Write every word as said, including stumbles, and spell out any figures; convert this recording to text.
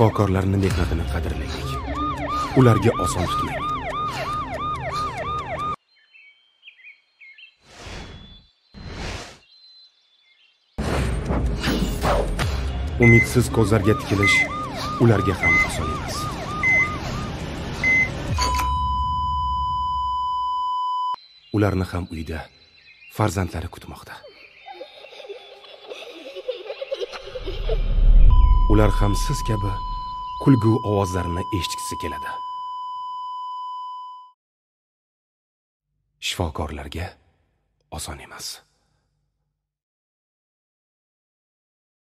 Shifokorlarning mehnatini qadrlaylik. Ularga oson tutmang. Umidsiz ko'zlarga tikilish ularga ham oson emas. Ularni ham uyda farzandlari kutmoqda. Ular ham siz kabi kulgu ovozlarini eshitgisi keladi. Shifokorlarga oson emas.